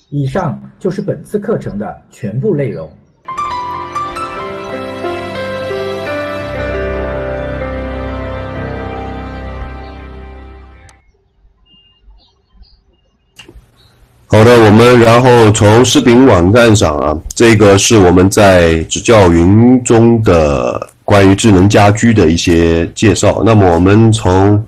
以上就是本次课程的全部内容。 好的，我们然后从视频网站上啊，这个是我们在指教云中的关于智能家居的一些介绍。那么我们从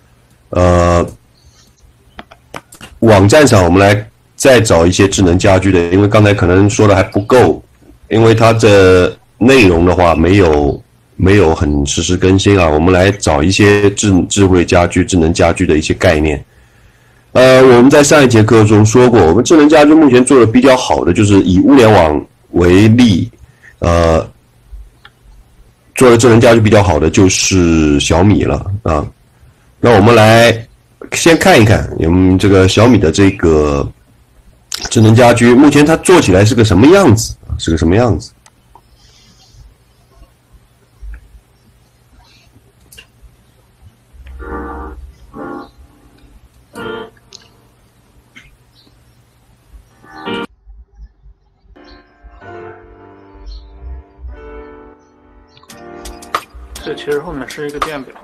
网站上，我们来再找一些智能家居的，因为刚才可能说的还不够，因为它的内容的话没有很实时更新啊。我们来找一些智慧家居、智能家居的一些概念。我们在上一节课中说过，我们智能家居目前做的比较好的，就是以物联网为例，做的智能家居比较好的就是小米了啊。那我们来先看一看，我们这个小米的这个智能家居，目前它做起来是个什么样子？ 这其实后面是一个电表，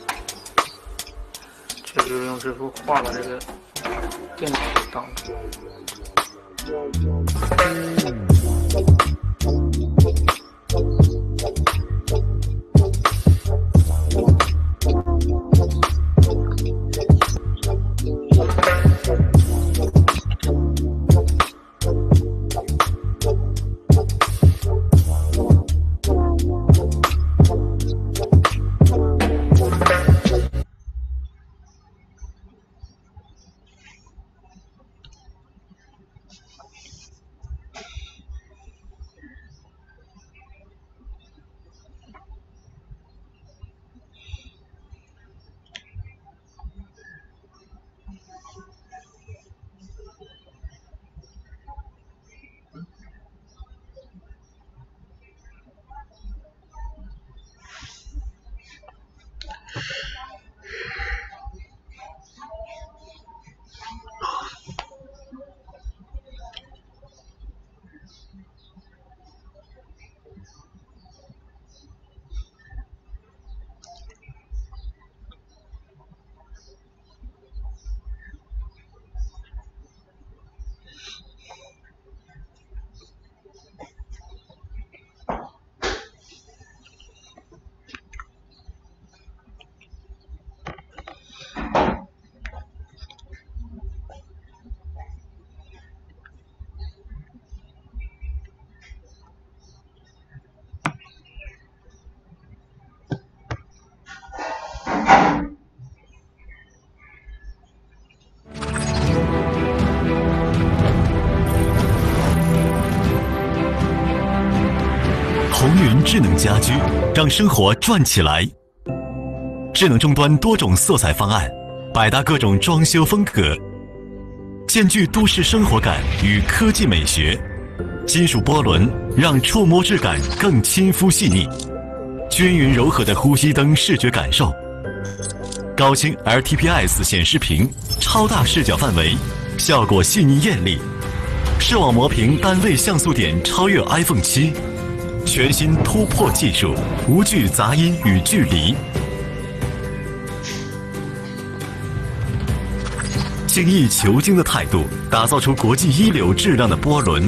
就是用这幅画把这个电表给挡住。 鸿云智能家居，让生活转起来。智能终端多种色彩方案，百搭各种装修风格，兼具都市生活感与科技美学。金属波轮让触摸质感更亲肤细腻，均匀柔和的呼吸灯视觉感受。高清 LTPS 显示屏，超大视角范围，效果细腻艳丽。视网膜屏单位像素点超越 iPhone 7。全新突破技术，无惧杂音与距离。精益求精的态度，打造出国际一流质量的波轮。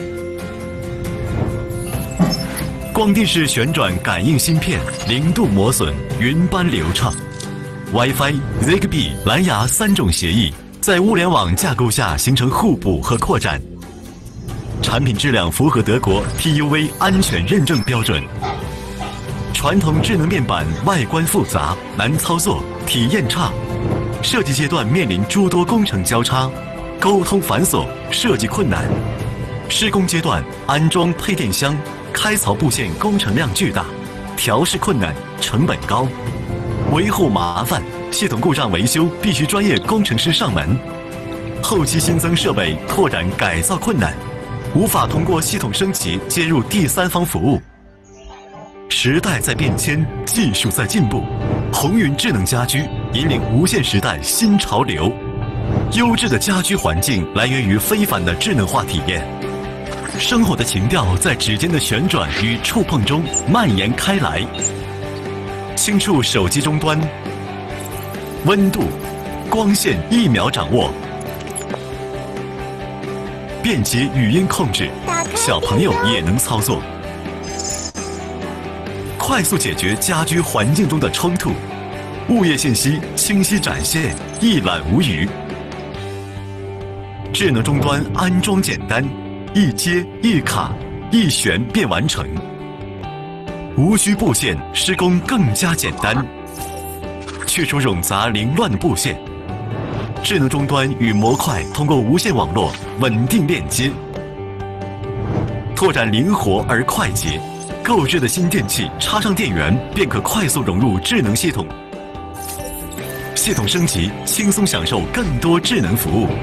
光电式旋转感应芯片，零度磨损，云般流畅。WiFi、Zigbee、蓝牙3种协议，在物联网架构下形成互补和扩展。产品质量符合德国 TÜV 安全认证标准。传统智能面板外观复杂、难操作、体验差，设计阶段面临诸多工程交叉、沟通繁琐、设计困难；施工阶段安装配电箱、开槽布线工程量巨大，调试困难、成本高，维护麻烦，系统故障维修必须专业工程师上门，后期新增设备拓展改造困难。无法通过系统升级接入第三方服务。时代在变迁，技术在进步，鸿云智能家居引领无线时代新潮流， 优质的家居环境来源于非凡的智能化体验，生活的情调在指尖的旋转与触碰中蔓延开来。轻触手机终端，温度、光线一秒掌握，便捷语音控制，小朋友也能操作，快速解决家居环境中的冲突，物业信息清晰展现，一览无余。智能终端安装简单，一接一卡一旋便完成，无需布线，施工更加简单，去除冗杂凌乱的布线。智能终端与模块通过无线网络稳定链接，拓展灵活而快捷。购置的新电器插上电源便可快速融入智能系统，系统升级，轻松享受更多智能服务。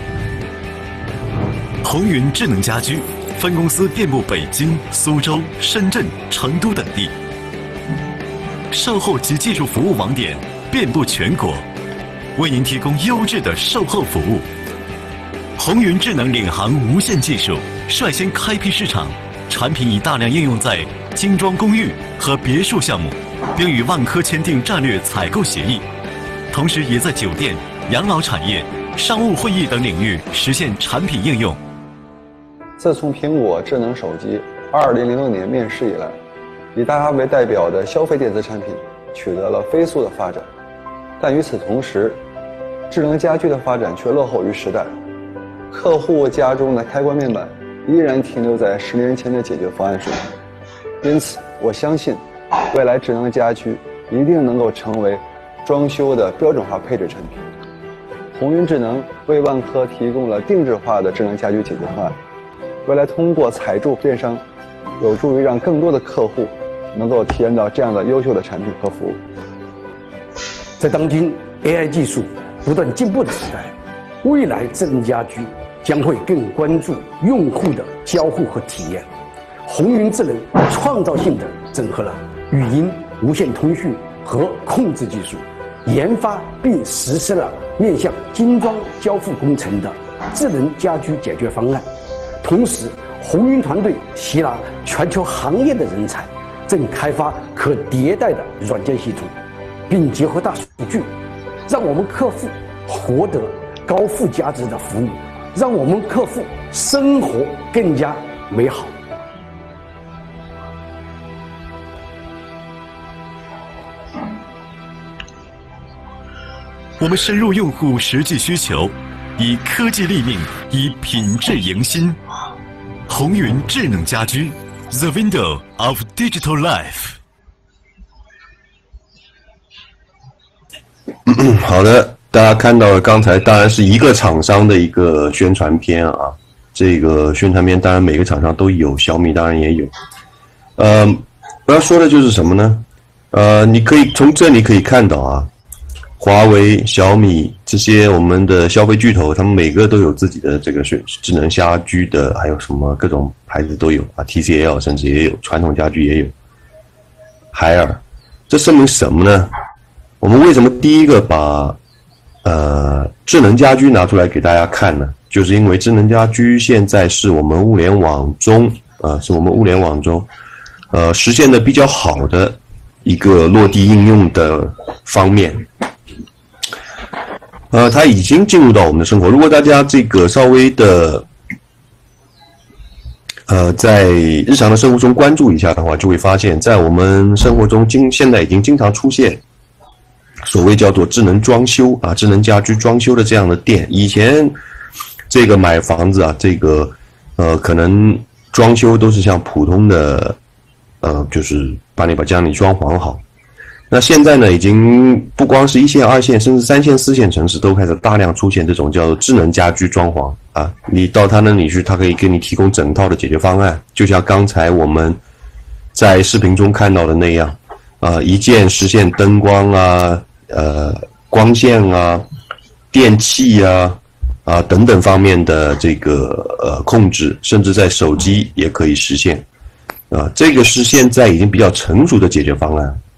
鸿云智能家居分公司遍布北京、苏州、深圳、成都等地，售后及技术服务网点遍布全国，为您提供优质的售后服务。鸿云智能领航无线技术率先开辟市场，产品已大量应用在精装公寓和别墅项目，并与万科签订战略采购协议，同时也在酒店、养老产业、商务会议等领域实现产品应用。 自从苹果智能手机2006年面世以来，以大哈为代表的消费电子产品取得了飞速的发展，但与此同时，智能家居的发展却落后于时代。客户家中的开关面板依然停留在10年前的解决方案水平，因此我相信，未来智能家居一定能够成为装修的标准化配置产品。鸿云智能为万科提供了定制化的智能家居解决方案，未来通过采购电商，有助于让更多的客户能够体验到这样的优秀的产品和服务。 在当今 AI 技术不断进步的时代，未来智能家居将会更关注用户的交互和体验。鸿云智能创造性地整合了语音、无线通讯和控制技术，研发并实施了面向精装交付工程的智能家居解决方案。同时，鸿云团队吸纳全球行业的人才，正开发可迭代的软件系统，并结合大数据，让我们客户获得高附加值的服务，让我们客户生活更加美好。 我们深入用户实际需求，以科技立命，以品质迎新。鸿云智能家居 ，The Window of Digital Life。 好的，大家看到了，刚才当然是一个厂商的一个宣传片啊。这个宣传片当然每个厂商都有，小米当然也有。我要说的就是什么呢？你可以从这里可以看到啊，华为、小米这些我们的消费巨头，他们每个都有自己的这个智能家居的，还有什么各种牌子都有啊 ，TCL 甚至也有，传统家居也有。海尔，这说明什么呢？我们为什么第一个把智能家居拿出来给大家看呢？就是因为智能家居现在是我们物联网中实现的比较好的一个落地应用的方面。它已经进入到我们的生活。如果大家这个稍微的在日常的生活中关注一下的话，就会发现，在我们生活中现在已经经常出现所谓叫做智能装修啊、智能家居装修的这样的店。以前这个买房子啊，这个可能装修都是像普通的就是把家里装潢好。那现在呢，已经不光是1线、2线，甚至3线、4线城市都开始大量出现这种叫做智能家居装潢啊。你到他那里去，他可以给你提供整套的解决方案，就像刚才我们在视频中看到的那样，一键实现灯光啊、光线啊、电器啊、等等方面的这个控制，甚至在手机也可以实现。这个是现在已经比较成熟的解决方案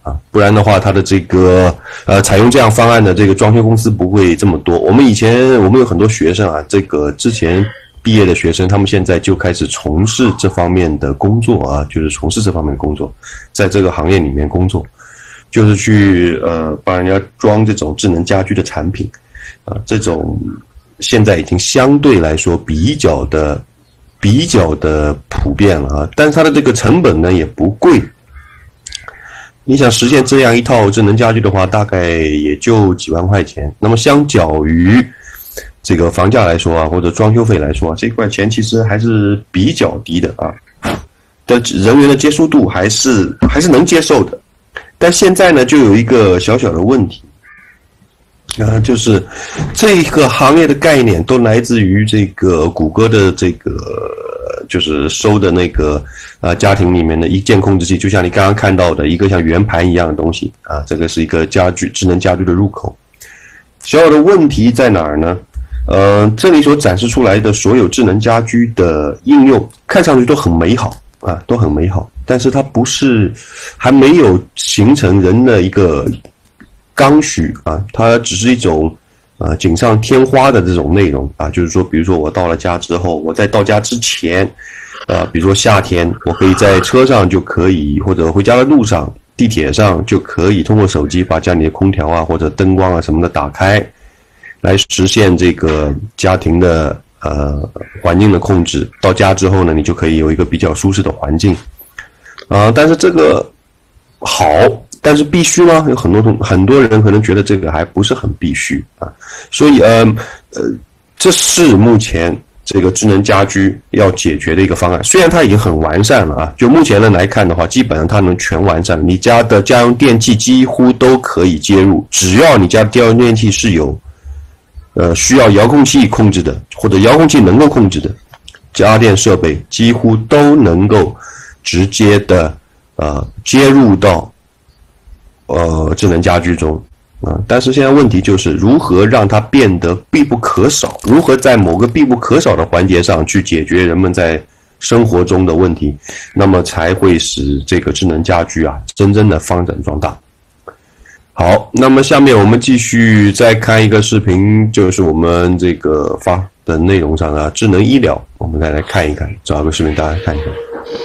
啊，不然的话，它的这个采用这样方案的这个装修公司不会这么多。我们有很多学生啊，这个之前毕业的学生，他们现在就开始从事这方面的工作啊，就是从事这方面的工作，在这个行业里面工作，就是去帮人家装这种智能家居的产品啊，这种现在已经相对来说比较的普遍了啊，但是它的这个成本呢也不贵。你想实现这样一套智能家居的话，大概也就几万块钱。那么相较于这个房价来说啊，或者装修费来说啊，这块钱其实还是比较低的啊，但人员的接受度还是能接受的。但现在呢，就有一个小小的问题，就是这个行业的概念都来自于这个谷歌的这个就是收的那个家庭里面的一键控制器，就像你刚刚看到的一个像圆盘一样的东西啊，这个是一个智能家居的入口。小小的问题在哪儿呢？这里所展示出来的所有智能家居的应用，看上去都很美好啊，都很美好，但是它还没有形成人的一个刚需啊，它只是一种锦上添花的这种内容啊，就是说，比如说我到了家之后，我在到家之前，比如说夏天，我可以在车上就可以，或者回家的路上、地铁上就可以通过手机把家里的空调啊或者灯光啊什么的打开，来实现这个家庭的环境的控制。到家之后呢，你就可以有一个比较舒适的环境但是这个好。但是必须吗？有很多人可能觉得这个还不是很必须啊，所以这是目前这个智能家居要解决的一个方案。虽然它已经很完善了啊，就目前人来看的话，基本上它能全完善，你家的家用电器几乎都可以接入，只要你家的家用电器是有需要遥控器控制的，或者遥控器能够控制的家电设备，几乎都能够直接的接入到智能家居中但是现在问题就是如何让它变得必不可少，如何在某个必不可少的环节上去解决人们在生活中的问题，那么才会使这个智能家居真正的发展壮大。好，那么下面我们继续再看一个视频，就是我们这个发的内容上的智能医疗，我们再来看一看，找个视频大家看一看。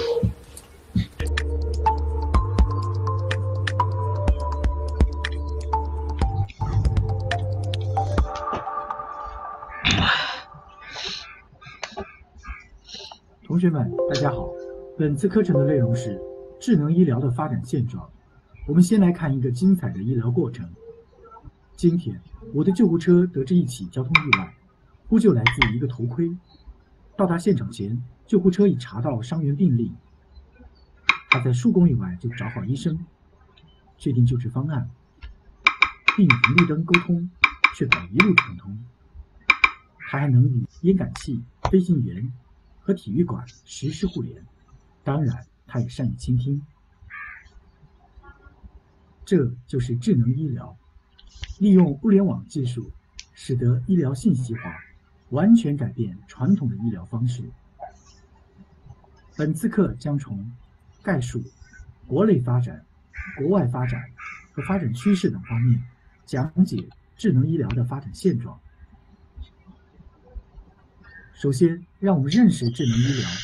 同学们，大家好。本次课程的内容是智能医疗的发展现状。我们先来看一个精彩的医疗过程。今天，我的救护车得知一起交通意外，呼救来自一个头盔。到达现场前，救护车已查到伤员病历。他在数公里外就找好医生，确定救治方案，并与红绿灯沟通，确保一路畅通。他还能与烟感器、飞行员和体育馆实时互联，当然，他也善于倾听。这就是智能医疗，利用物联网技术，使得医疗信息化，完全改变传统的医疗方式。本次课将从概述国内发展、国外发展和发展趋势等方面讲解智能医疗的发展现状。首先，让我们认识智能医疗。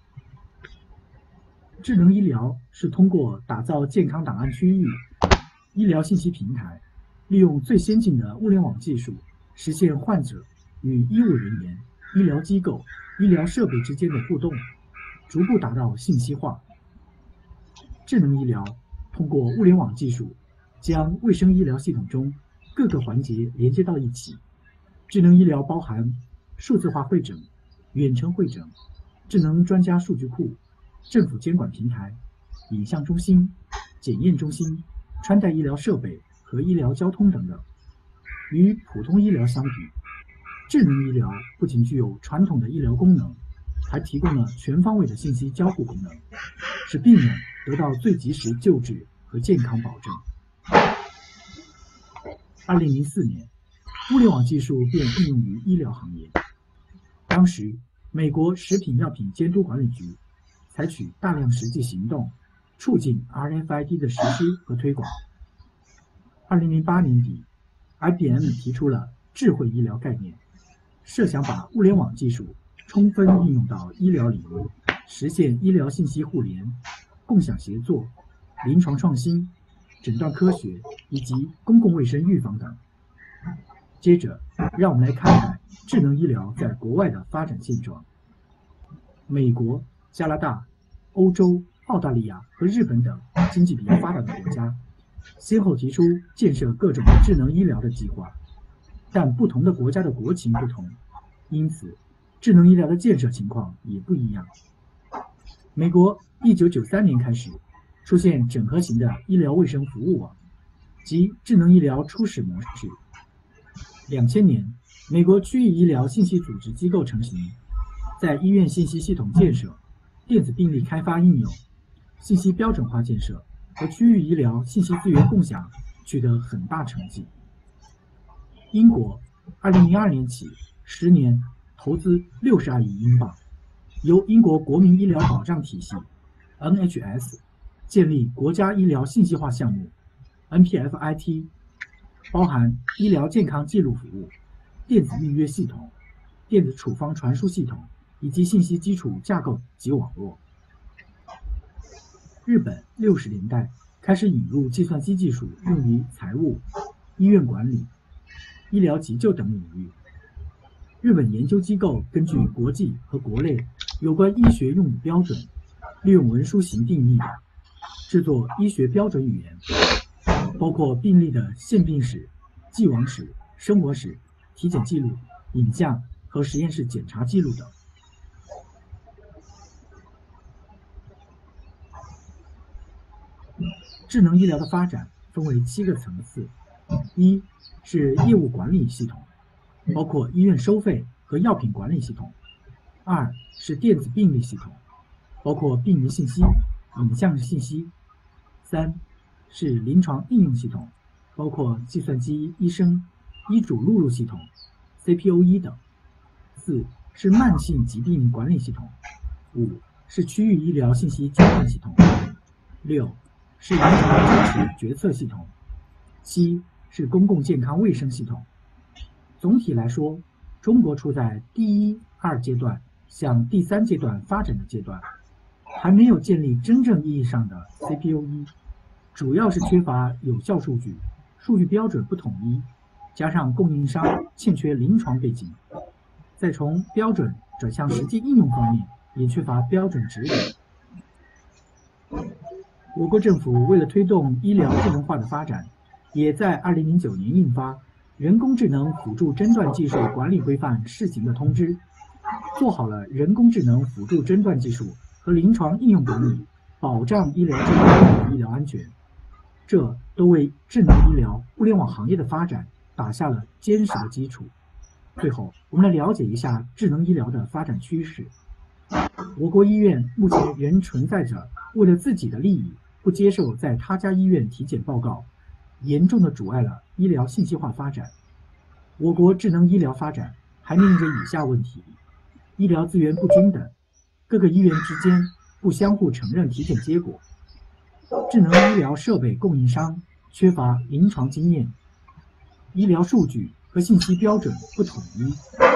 智能医疗是通过打造健康档案区域、医疗信息平台，利用最先进的物联网技术，实现患者与医务人员、医疗机构、医疗设备之间的互动，逐步达到信息化。智能医疗通过物联网技术，将卫生医疗系统中各个环节连接到一起。智能医疗包含数字化会诊、远程会诊、智能专家数据库、政府监管平台、影像中心、检验中心、穿戴医疗设备和医疗交通等等。与普通医疗相比，智能医疗不仅具有传统的医疗功能，还提供了全方位的信息交互功能，使病人得到最及时救治和健康保证。2004年，物联网技术便应用于医疗行业。当时，美国食品药品监督管理局采取大量实际行动， 促进 RFID 的实施和推广。2008年底 ，IBM 提出了智慧医疗概念，设想把物联网技术充分应用到医疗领域，实现医疗信息互联、共享协作、临床创新、诊断科学以及公共卫生预防等。接着，让我们来看看智能医疗在国外的发展现状。美国、加拿大、欧洲、澳大利亚和日本等经济比较发达的国家，先后提出建设各种智能医疗的计划，但不同的国家的国情不同，因此智能医疗的建设情况也不一样。美国1993年开始出现整合型的医疗卫生服务网，即智能医疗初始模式。2000年，美国区域医疗信息组织机构成型，在医院信息系统建设、电子病历开发应用、信息标准化建设和区域医疗信息资源共享取得很大成绩。英国2002年起10年投资62亿英镑，由英国国民医疗保障体系 NHS 建立国家医疗信息化项目 NPFIT， 包含医疗健康记录服务、电子预约系统、电子处方传输系统以及信息基础架构及网络。日本60年代开始引入计算机技术用于财务、医院管理、医疗急救等领域。日本研究机构根据国际和国内有关医学用语标准，利用文书型定义制作医学标准语言，包括病例的现病史、既往史、生活史、体检记录、影像和实验室检查记录等。智能医疗的发展分为7个层次：一是业务管理系统，包括医院收费和药品管理系统；二是电子病历系统，包括病人信息、影像信息；三是临床应用系统，包括计算机医生、医嘱录入系统、CPOE 等；四是慢性疾病管理系统；五是区域医疗信息交换系统；六是临床支持决策系统；七是公共健康卫生系统。总体来说，中国处在第一、二阶段向第三阶段发展的阶段，还没有建立真正意义上的 CPOE， 主要是缺乏有效数据，数据标准不统一，加上供应商欠缺临床背景，再从标准转向实际应用方面也缺乏标准指引。我国政府为了推动医疗智能化的发展，也在2009年印发《人工智能辅助诊断技术管理规范（试行）》的通知，做好了人工智能辅助诊断技术和临床应用管理，保障医疗质量和医疗安全。这都为智能医疗、物联网行业的发展打下了坚实的基础。最后，我们来了解一下智能医疗的发展趋势。我国医院目前仍存在着为了自己的利益不接受在他家医院体检报告，严重的阻碍了医疗信息化发展。我国智能医疗发展还面临着以下问题：医疗资源不均等，各个医院之间不相互承认体检结果；智能医疗设备供应商缺乏临床经验；医疗数据和信息标准不统一。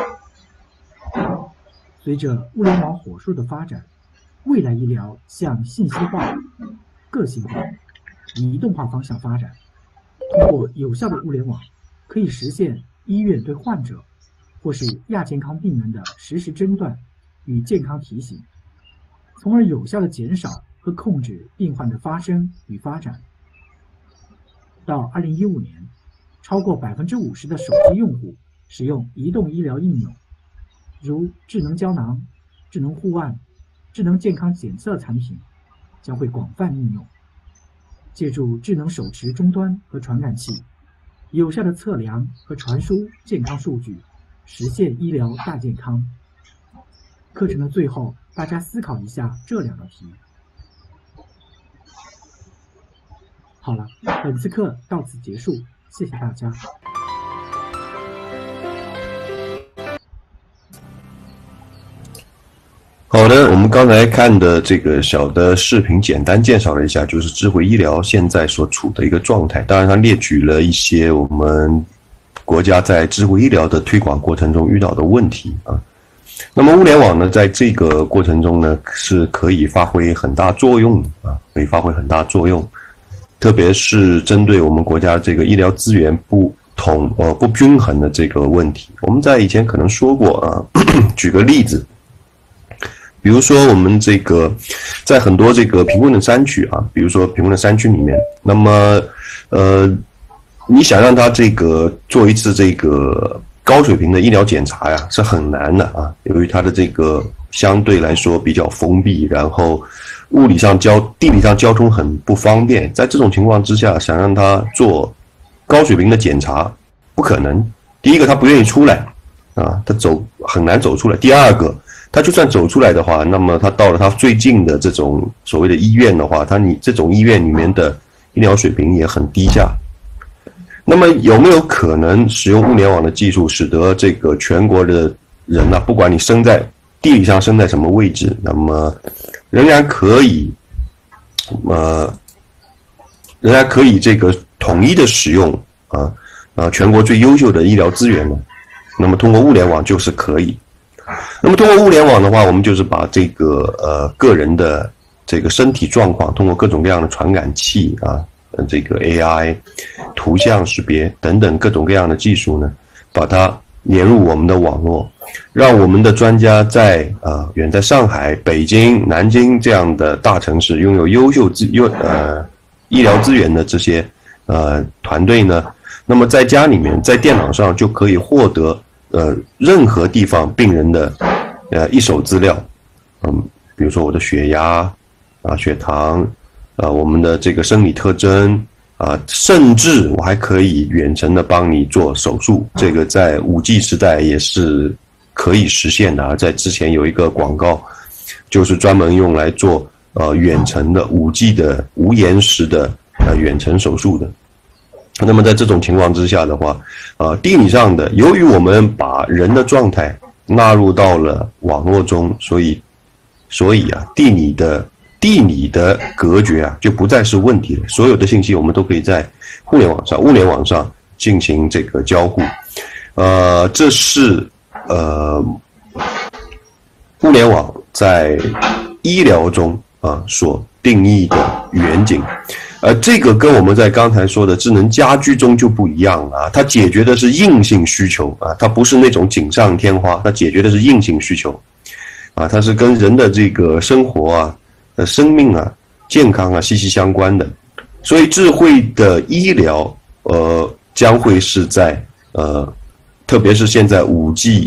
随着物联网火速的发展，未来医疗向信息化、个性化、移动化方向发展。通过有效的物联网，可以实现医院对患者或是亚健康病人的实时诊断与健康提醒，从而有效地减少和控制病患的发生与发展。到2015年，超过50%的手机用户使用移动医疗应用，如智能胶囊、智能护腕、智能健康检测产品将会广泛应用。借助智能手持终端和传感器，有效的测量和传输健康数据，实现医疗大健康。课程的最后，大家思考一下这2道题。好了，本次课到此结束，谢谢大家。 好的，我们刚才看的这个小的视频，简单介绍了一下，就是智慧医疗现在所处的一个状态。当然，它列举了一些我们国家在智慧医疗的推广过程中遇到的问题啊。那么物联网呢，在这个过程中呢，是可以发挥很大作用的啊，可以发挥很大作用，特别是针对我们国家这个医疗资源不均衡的这个问题。我们在以前可能说过啊，举个例子。比如说我们这个在很多这个贫困的山区啊，比如说贫困的山区里面，那么你想让他这个做一次这个高水平的医疗检查呀，是很难的啊，由于它的这个相对来说比较封闭，然后地理上交通很不方便，在这种情况之下，想让他做高水平的检查不可能。第一个，他不愿意出来啊，他很难走出来。第二个，他就算走出来的话，那么他到了他最近的这种所谓的医院的话，你这种医院里面的医疗水平也很低下。那么有没有可能使用物联网的技术，使得这个全国的人呢，不管你地理上生在什么位置，那么仍然可以这个统一的使用全国最优秀的医疗资源呢？那么通过物联网就是可以。那么通过物联网的话，我们就是把这个个人的这个身体状况，通过各种各样的传感器这个 AI 图像识别等等各种各样的技术呢，把它连入我们的网络，让我们的专家在远在上海、北京、南京这样的大城市拥有优秀医疗资源的这些团队呢，那么在家里面在电脑上就可以获得任何地方病人的一手资料，比如说我的血压血糖我们的这个生理特征甚至我还可以远程的帮你做手术，这个在 5G 时代也是可以实现的在之前有一个广告，就是专门用来做远程的 5G 的无延时的远程手术的。那么在这种情况之下的话地理上的，由于我们把人的状态纳入到了网络中，所以地理的隔绝就不再是问题了，所有的信息我们都可以在物联网上进行这个交互。这是物联网在医疗中所定义的远景。这个跟我们在刚才说的智能家居中就不一样了它解决的是硬性需求它不是那种锦上添花，它解决的是硬性需求它是跟人的这个生活生命健康息息相关的。所以智慧的医疗将会是在特别是现在 5G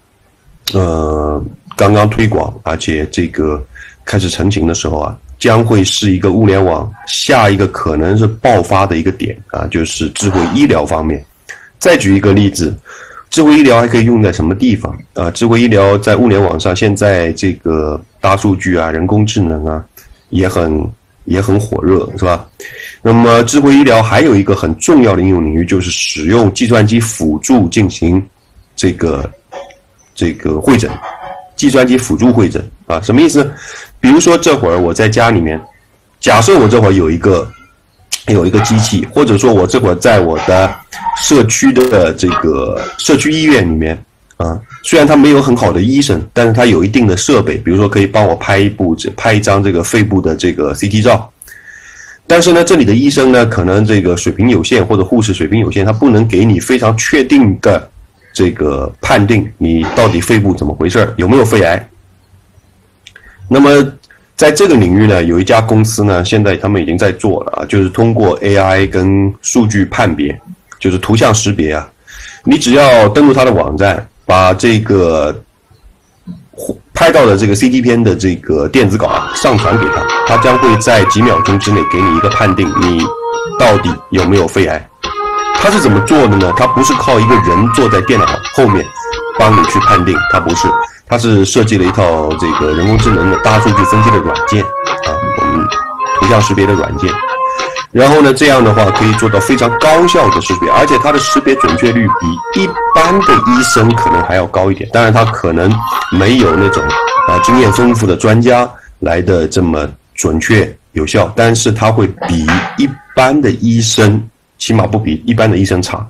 刚刚推广，而且这个开始成型的时候将会是一个物联网下一个可能是爆发的一个点就是智慧医疗方面。再举一个例子，智慧医疗还可以用在什么地方智慧医疗在物联网上，现在这个大数据人工智能也很火热，是吧？那么智慧医疗还有一个很重要的应用领域，就是使用计算机辅助进行这个会诊，计算机辅助会诊什么意思？比如说这会儿我在家里面，假设我这会儿有一个机器，或者说我这会儿在我的社区的这个社区医院里面虽然他没有很好的医生，但是他有一定的设备，比如说可以帮我拍一张这个肺部的这个 CT 照。但是呢，这里的医生呢，可能这个水平有限，或者护士水平有限，他不能给你非常确定的这个判定你到底肺部怎么回事，有没有肺癌。那么在这个领域呢，有一家公司呢，现在他们已经在做了就是通过 AI 跟数据判别，就是图像识别你只要登录他的网站，把这个拍到的这个 CT 片的这个电子稿上传给他，他将会在几秒钟之内给你一个判定，你到底有没有肺癌。他是怎么做的呢？他不是靠一个人坐在电脑后面帮你去判定，他不是，他是设计了一套这个人工智能的大数据分析的软件我们图像识别的软件。然后呢，这样的话可以做到非常高效的识别，而且它的识别准确率比一般的医生可能还要高一点。当然它可能没有那种经验丰富的专家来的这么准确有效，但是它会比一般的医生，起码不比一般的医生差。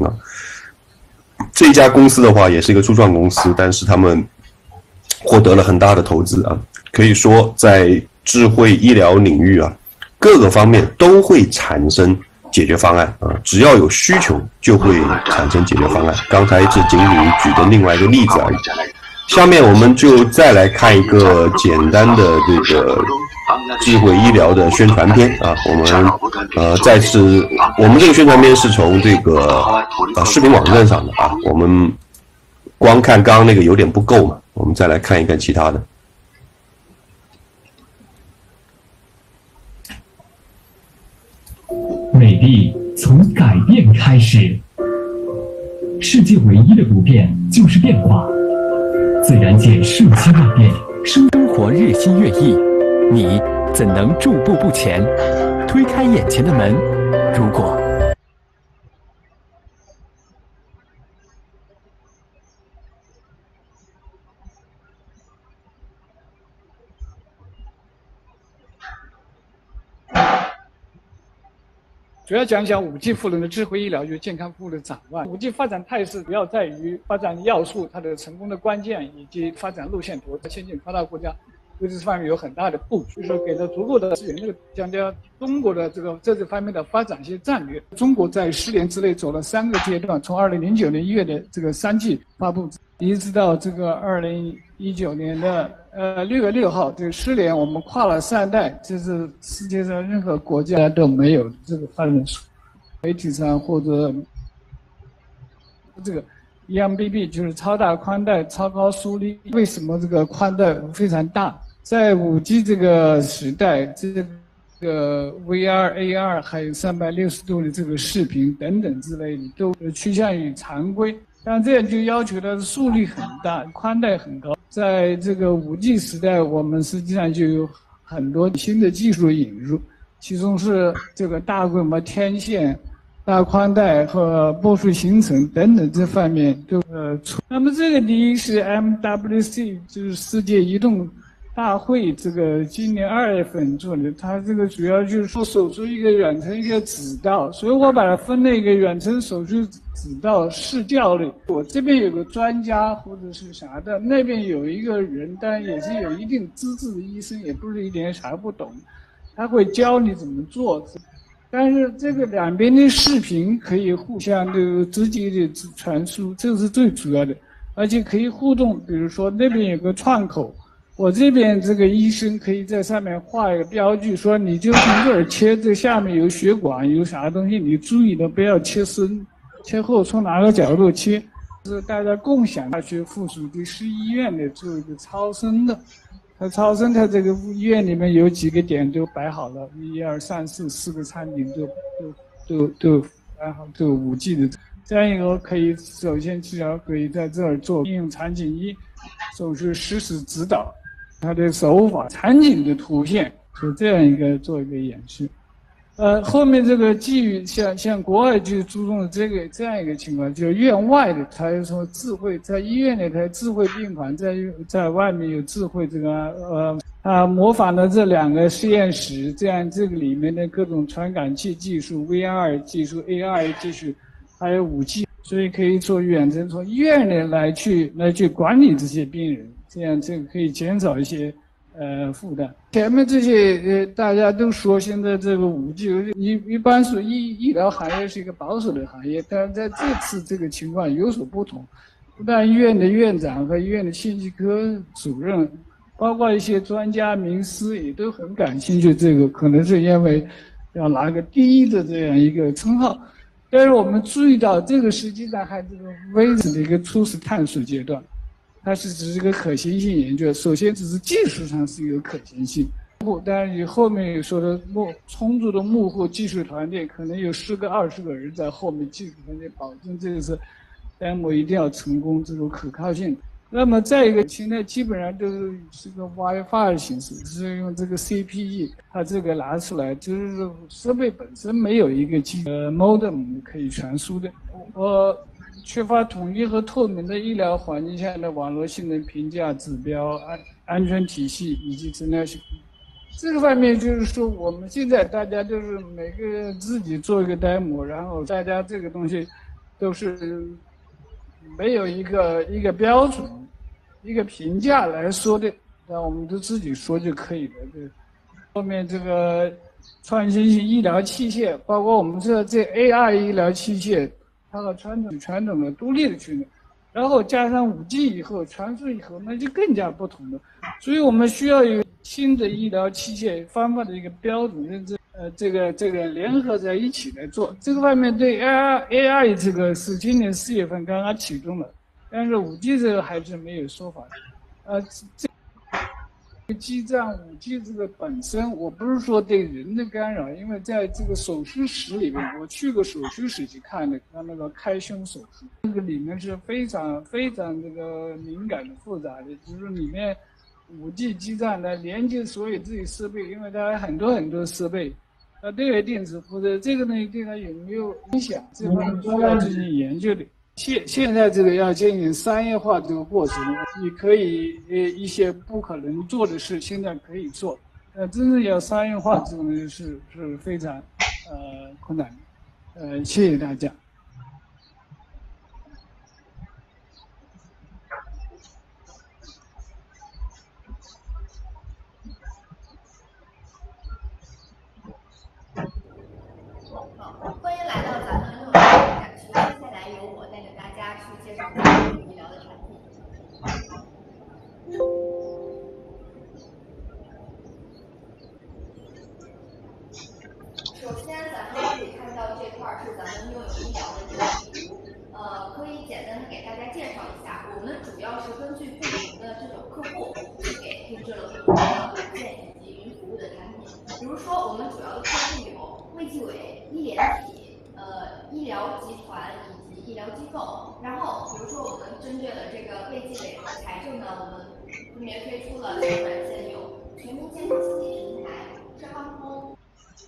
这家公司的话也是一个初创公司，但是他们获得了很大的投资啊，可以说在智慧医疗领域啊，各个方面都会产生解决方案啊，只要有需求就会产生解决方案。刚才是仅仅举的另外一个例子而已。下面我们就再来看一个简单的这个智慧医疗的宣传片啊，我们再次，我们这个宣传片是从这个视频网站上的啊，我们光看刚刚那个有点不够嘛，我们再来看一看其他的。 美丽从改变开始，世界唯一的不变就是变化。自然界瞬息万变，生活日新月异，你怎能驻步不前？推开眼前的门，如果主要讲讲5G 赋能的智慧医疗与健康服务的展望。5G 发展态势主要在于发展要素、它的成功的关键以及发展路线图。先进发达国家对这方面有很大的布局，就是给了足够的资源。讲讲中国的这方面的发展一些战略。中国在10年之内走了3个阶段，从2009年1月的这个3G 发布，一直到这个2019年的6月6号，这10年我们跨了3代，这是世界上任何国家都没有这个发展媒体上或者这个 EMBB 就是超大宽带、超高速率。为什么这个宽带非常大？在5G 这个时代，这个 VR、AR 还有360度的这个视频等等之类的，都趋向于常规。但这样就要求它的速率很大，宽带很高。在这个5G 时代，我们实际上就有很多新的技术引入，其中是这个大规模天线、大宽带和波束形成等等这方面都那么这个第一是 MWC， 就是世界移动大会，这个今年2月份做的，它这个主要就是说手术一个远程一个指导，所以我把它分了一个远程手术指导视教类。我这边有个专家或者是啥的，那边有一个人，但也是有一定资质的医生，也不是一点啥不懂，他会教你怎么做。但是这个两边的视频可以互相的直接的传输，这是最主要的，而且可以互动。比如说那边有个创口，我这边这个医生可以在上面画一个标记，说你就从这儿切，这下面有血管有啥东西，你注意的不要切深切厚，从哪个角度切。是大家共享大学附属第10医院的做一个超声的，它超声它这个医院里面有几个点都摆好了，1、2、3、4个场景都摆好，都5G 的。这样一个可以首先治疗可以在这儿做应用场景1，手术实时指导，它的手法场景的图片，就这样一个做一个演示。后面这个基于像国外就注重这样一个情况，就是院外的它有什么智慧，在医院里它智慧病房，在外面有智慧这个模仿了这2个实验室，这样这个里面的各种传感器技术、VR 技术、AR 技术，还有5G， 所以可以做远程从医院里来去管理这些病人，这样这个可以减少一些负担。前面这些大家都说现在这个5G 一般说医疗行业是一个保守的行业，但是在这次这个情况有所不同，不但医院的院长和医院的信息科主任，包括一些专家名师也都很感兴趣，这个可能是因为要拿个第一的这样一个称号。但是我们注意到这个实际上还是这个微子的一个初始探索阶段，它只是一个可行性研究，首先只是技术上是有可行性，但是你后面有说的充足的幕后技术团队，可能有10个20个人在后面技术团队保证这个是 demo 一定要成功，这种可靠性。那么再一个，现在基本上都是个 WiFi 的形式，是用这个 CPE， 它这个拿出来，就是设备本身没有一个modem 可以传输的。我缺乏统一和透明的医疗环境下的网络性能评价指标、安全体系以及质量性。这个方面就是说，我们现在大家就是每个人自己做一个 demo， 然后大家这个东西都是没有一个标准、一个评价来说的，那我们就自己说就可以了。对，后面这个创新性医疗器械，包括我们这 AI 医疗器械，它和传统的独立的区别，然后加上5G 以后传输以后，那就更加不同了。所以我们需要有新的医疗器械方法的一个标准认知，这个联合在一起来做。这个方面对 AI 这个是今年4月份刚刚启动了，但是5G 这个还是没有说法的。基站5G 这个本身，我不是说对人的干扰，因为在这个手术室里面，我去过手术室去看的，看那个开胸手术，那个里面是非常非常这个敏感的、复杂的，就是里面5G 基站来连接所有这些设备，因为它有很多设备，它都有电池负责，这个呢对它有没有影响，这方面需要进行研究的。现在这个要进行商业化这个过程，你可以一些不可能做的事，现在可以做。真正要商业化这个呢是非常困难的。谢谢大家。 好，欢迎来到咱们诺展区，接下来由我带着大家去介绍咱们医疗的产品。首先，咱们可以看到这块是咱们拥有医疗的这个地图，可以简单的给大家介绍一下。我们主要是根据不同的这种客户，去给定制了不同的软件以及云服务的产品。比如说，我们主要的客户有卫计委、医联体、医疗集团以及医疗机构。然后，比如说我们针对了这个卫计委和财政呢，我们分别推出了这个软件有全民健康信息平台、社康通。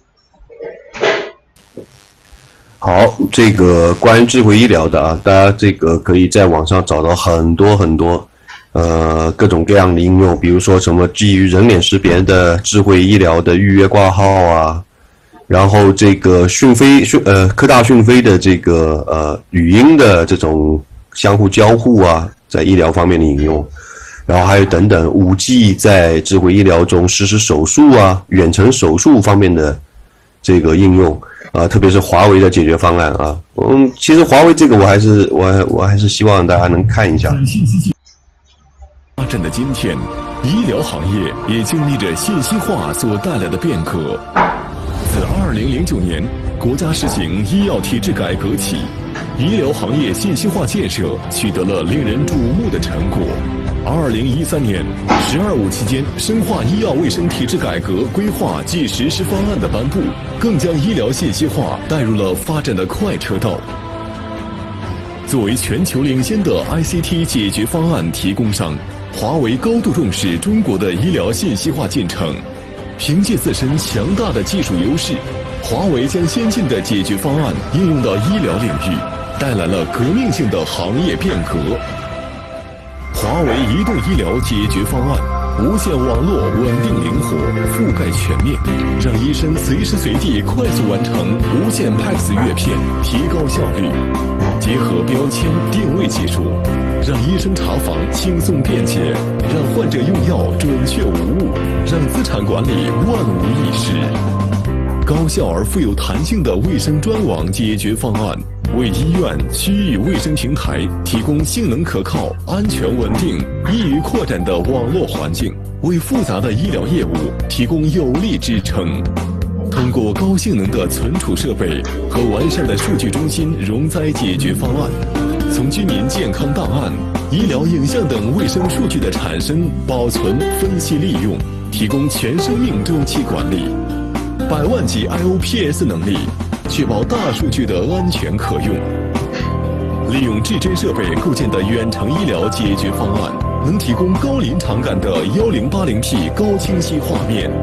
好，这个关于智慧医疗的啊，大家这个可以在网上找到很多各种各样的应用，比如说什么基于人脸识别的智慧医疗的预约挂号啊，然后这个科大讯飞的这个语音的这种相互交互啊，在医疗方面的应用，然后还有等等 5G 在智慧医疗中实施手术啊、远程手术方面的这个应用啊，特别是华为的解决方案啊，其实华为这个我还是希望大家能看一下。 发展的今天，医疗行业也经历着信息化所带来的变革。自2009年国家实行医药体制改革起，医疗行业信息化建设取得了令人瞩目的成果。2013年“12·5”期间，深化医药卫生体制改革规划及实施方案的颁布，更将医疗信息化带入了发展的快车道。作为全球领先的 ICT 解决方案提供商，华为高度重视中国的医疗信息化进程。凭借自身强大的技术优势，华为将先进的解决方案应用到医疗领域，带来了革命性的行业变革。华为移动医疗解决方案，无线网络稳定灵活，覆盖全面，让医生随时随地快速完成无线 PACS 阅片，提高效率。结合标签定位技术，让医生查房轻松便捷，让患者用药准确无误，让资产管理万无一失。高效而富有弹性的卫生专网解决方案，为医院、区域卫生平台提供性能可靠、安全稳定、易于扩展的网络环境，为复杂的医疗业务提供有力支撑。通过高性能的存储设备和完善的数据中心容载解决方案，从居民健康档案、医疗影像等卫生数据的产生、保存、分析、利用，提供全生命周期管理，100万级 IOPS 能力，确保大数据的安全可用。利用至臻设备构建的远程医疗解决方案，能提供高临场感的1080P 高清晰画面，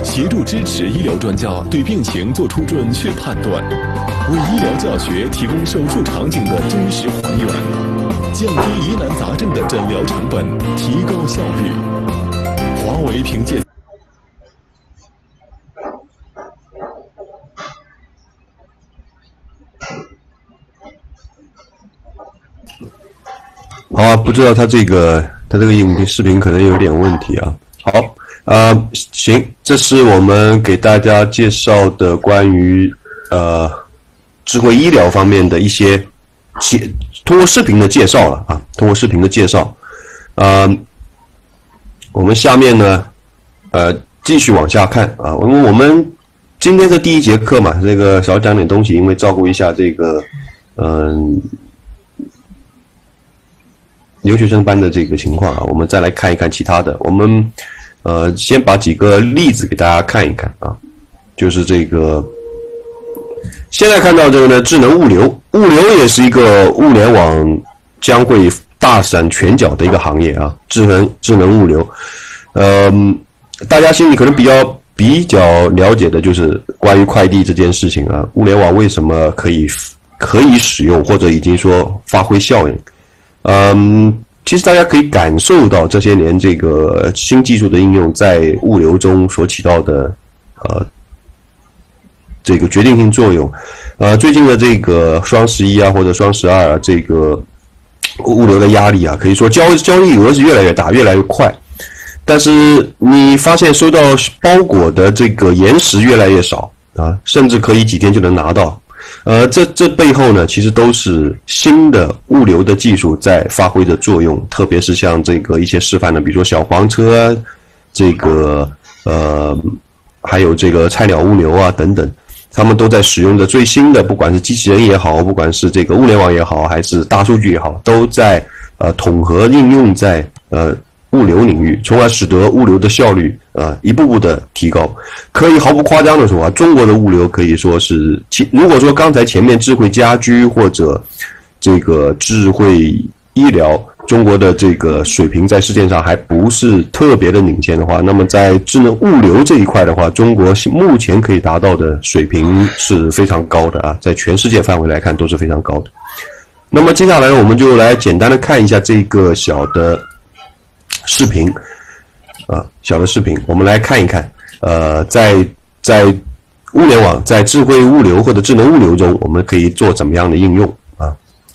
协助支持医疗专家对病情做出准确判断，为医疗教学提供手术场景的真实还原，降低疑难杂症的诊疗成本，提高效率。华为凭借好啊，不知道他这个视频可能有点问题啊。好，行，这是我们给大家介绍的关于智慧医疗方面的一些通过视频的介绍了啊，通过视频的介绍，我们下面呢继续往下看啊，我们今天是第一节课嘛，这个少讲点东西，因为照顾一下这个留学生班的这个情况啊，我们再来看一看其他的。我们先把几个例子给大家看一看啊，就是这个现在看到这个呢，智能物流，物流也是一个物联网将会大展拳脚的一个行业啊，智能物流，大家心里可能比较了解的就是关于快递这件事情啊，物联网为什么可以使用或者已经说发挥效应。其实大家可以感受到这些年这个新技术的应用在物流中所起到的这个决定性作用。最近的这个双11啊或者双12啊，这个物流的压力啊，可以说交易额是越来越大，越来越快。但是你发现收到包裹的这个延时越来越少啊，甚至可以几天就能拿到。这背后呢，其实都是新的物流的技术在发挥的作用，特别是像这个一些示范的，比如说小黄车，这个还有这个菜鸟物流啊等等，他们都在使用的最新的，不管是机器人也好，不管是这个物联网也好，还是大数据也好，都在统合应用在物流领域，从而使得物流的效率一步步的提高。可以毫不夸张的说啊，中国的物流可以说是，如果说刚才前面智慧家居或者这个智慧医疗，中国的这个水平在世界上还不是特别的领先的话，那么在智能物流这一块的话，中国目前可以达到的水平是非常高的啊，在全世界范围来看都是非常高的。那么接下来我们就来简单的看一下这个小的视频，我们来看一看，在物联网，在智慧物流或者智能物流中，我们可以做怎么样的应用啊？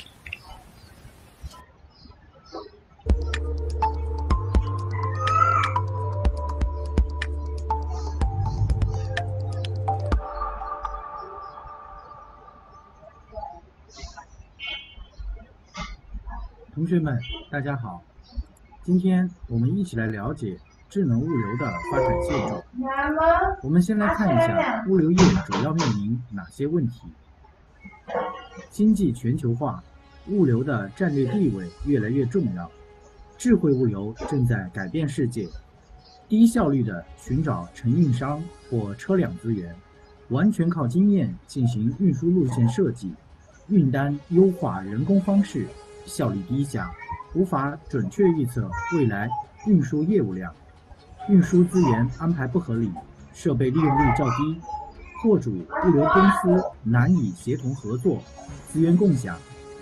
同学们，大家好。今天我们一起来了解智能物流的发展现状。我们先来看一下物流业主要面临哪些问题。经济全球化，物流的战略地位越来越重要，智慧物流正在改变世界。低效率的寻找承运商或车辆资源，完全靠经验进行运输路线设计，运单优化人工方式，效率低下，无法准确预测未来运输业务量，运输资源安排不合理，设备利用率较低，货主物流公司难以协同合作，资源共享，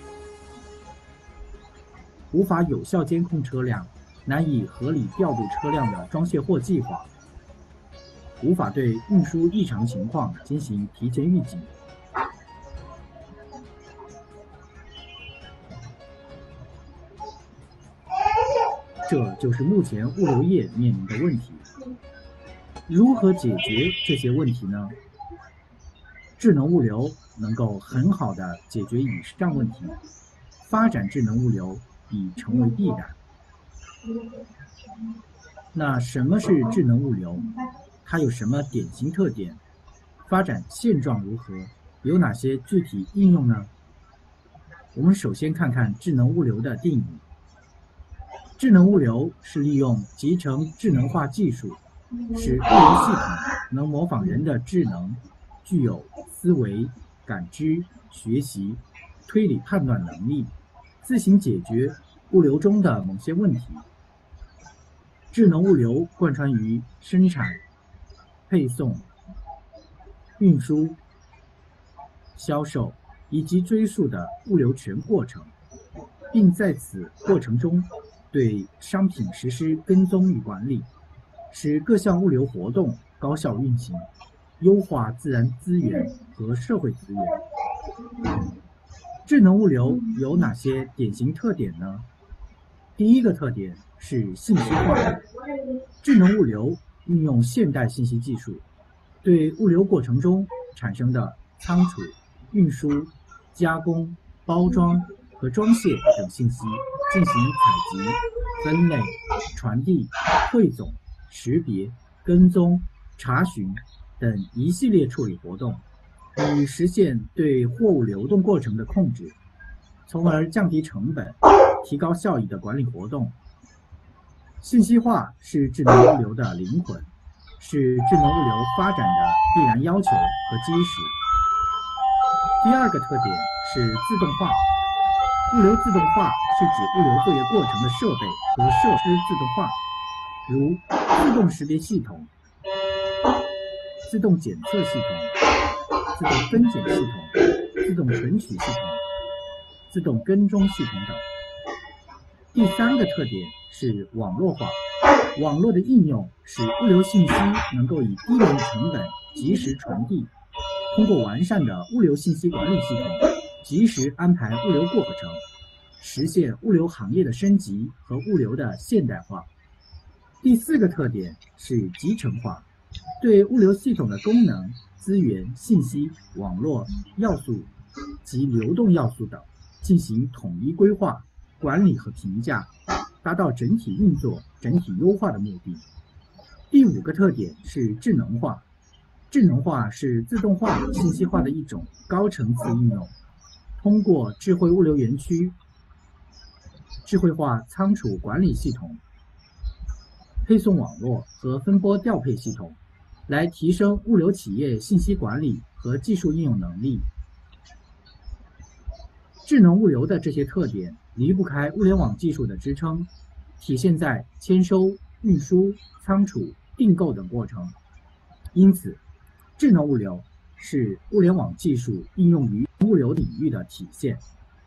无法有效监控车辆，难以合理调度车辆的装卸货计划，无法对运输异常情况进行提前预警。这就是目前物流业面临的问题。如何解决这些问题呢？智能物流能够很好地解决以上问题，发展智能物流已成为必然。那什么是智能物流？它有什么典型特点？发展现状如何？有哪些具体应用呢？我们首先看看智能物流的定义。智能物流是利用集成智能化技术，使物流系统能模仿人的智能，具有思维、感知、学习、推理判断能力，自行解决物流中的某些问题。智能物流贯穿于生产、 配送、运输、销售以及追溯的物流全过程，并在此过程中对商品实施跟踪与管理，使各项物流活动高效运行，优化自然资源和社会资源。智能物流有哪些典型特点呢？第一个特点是信息化。智能物流运用现代信息技术，对物流过程中产生的仓储、运输、加工、包装和装卸等信息进行采集、分类、传递、汇总、识别、跟踪、查询等一系列处理活动，以实现对货物流动过程的控制，从而降低成本、提高效益的管理活动。信息化是智能物流的灵魂，是智能物流发展的必然要求和基石。第二个特点是自动化。物流自动化是指物流作业过程的设备和设施自动化，如自动识别系统、自动检测系统、自动分拣系统、自动存取系统、自动跟踪系统等。第三个特点是网络化。网络的应用使物流信息能够以低廉成本及时传递，通过完善的物流信息管理系统，及时安排物流过程，实现物流行业的升级和物流的现代化。第四个特点是集成化，对物流系统的功能、资源、信息、网络要素及流动要素等进行统一规划、管理和评价，达到整体运作、整体优化的目的。第五个特点是智能化。智能化是自动化、信息化的一种高层次应用，通过智慧物流园区、智慧化仓储管理系统、配送网络和分拨调配系统，来提升物流企业信息管理和技术应用能力。智能物流的这些特点离不开物联网技术的支撑，体现在签收、运输、仓储、订购等过程。因此，智能物流是物联网技术应用于物流领域的体现。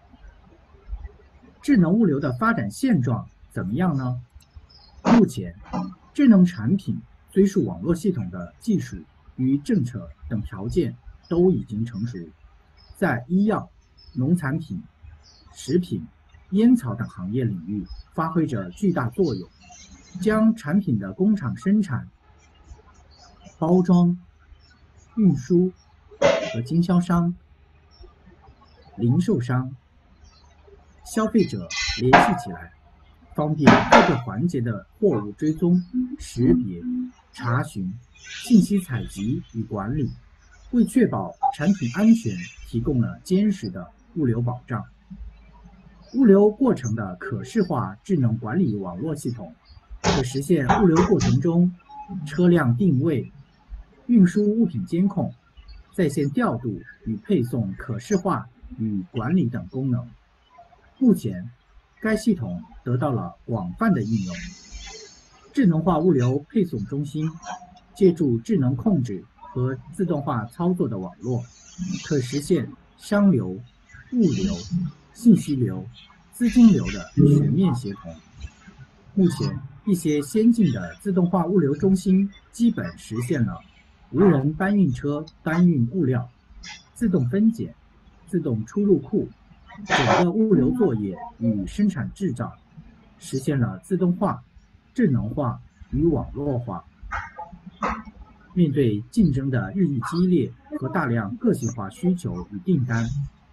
智能物流的发展现状怎么样呢？目前，智能产品追溯网络系统的技术与政策等条件都已经成熟，在医药、农产品、食品、烟草等行业领域发挥着巨大作用，将产品的工厂生产、包装、运输和经销商、零售商、消费者联系起来，方便各个环节的货物追踪、识别、查询、信息采集与管理，为确保产品安全提供了坚实的物流保障。物流过程的可视化智能管理网络系统，可实现物流过程中车辆定位、运输物品监控、在线调度与配送可视化与管理等功能。目前，该系统得到了广泛的应用。智能化物流配送中心借助智能控制和自动化操作的网络，可实现商流、物流、信息流、资金流的全面协同。目前，一些先进的自动化物流中心基本实现了无人搬运车搬运物料、自动分拣、自动出入库，整个物流作业与生产制造实现了自动化、智能化与网络化。面对竞争的日益激烈和大量个性化需求与订单，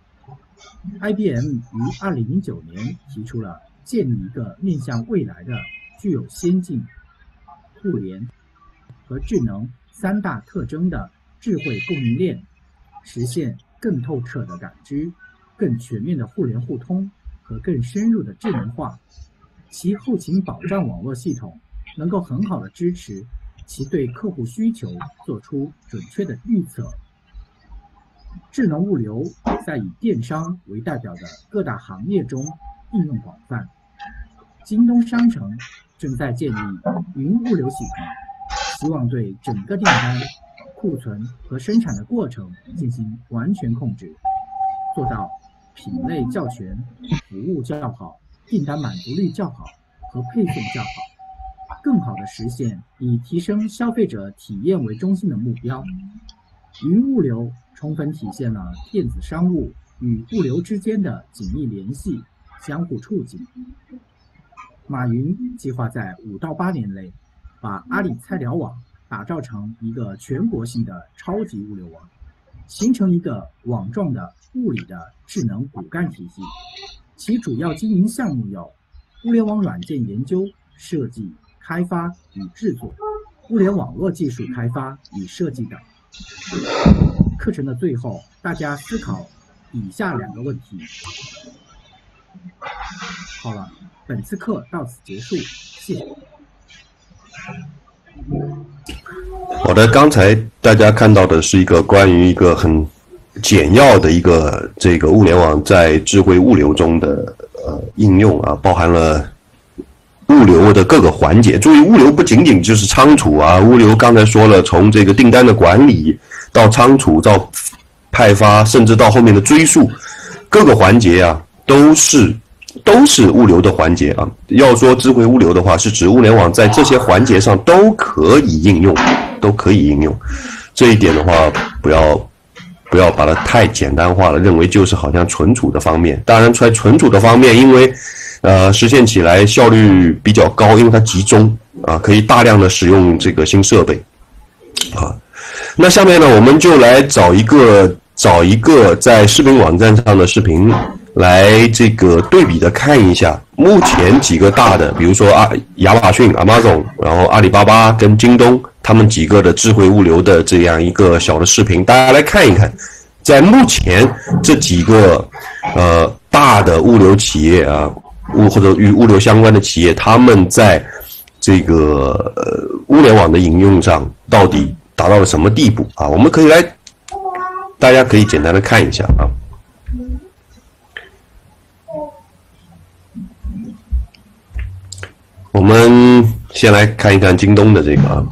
IBM 于2009年提出了建立一个面向未来的具有先进、互联和智能三大特征的智慧供应链，实现更透彻的感知、更全面的互联互通和更深入的智能化。其后勤保障网络系统能够很好的支持其对客户需求做出准确的预测。智能物流在以电商为代表的各大行业中应用广泛。京东商城正在建立云物流系统， 希望对整个订单、库存和生产的过程进行完全控制，做到品类较全、服务较好、订单满足率较好和配送较好，更好地实现以提升消费者体验为中心的目标。云物流充分体现了电子商务与物流之间的紧密联系、相互促进。马云计划在5到8年内，把阿里菜鸟网打造成一个全国性的超级物流网，形成一个网状的物理的智能骨干体系。其主要经营项目有物联网软件研究、设计、开发与制作、物联网络技术开发与设计等。课程的最后，大家思考以下2个问题。好了，本次课到此结束，谢谢。 好的，刚才大家看到的是一个关于一个很简要的一个这个物联网在智慧物流中的应用啊，包含了物流的各个环节。注意，物流不仅仅就是仓储啊，物流刚才说了，从这个订单的管理到仓储到派发，甚至到后面的追溯，各个环节啊都是物流的环节啊。要说智慧物流的话，是指物联网在这些环节上都可以应用，这一点的话，不要把它太简单化了，认为就是好像存储的方面。当然，在存储的方面，因为实现起来效率比较高，因为它集中啊，可以大量的使用这个新设备啊。那下面呢，我们就来找一个在视频网站上的视频，来这个对比的看一下目前几个大的，比如说亚马逊 Amazon， 然后阿里巴巴跟京东，他们几个的智慧物流的这样一个小的视频，大家来看一看，在目前这几个大的物流企业啊，或者与物流相关的企业，他们在这个物联网的应用上到底达到了什么地步啊？我们可以大家可以简单的看一下啊。我们先来看一看京东的这个啊。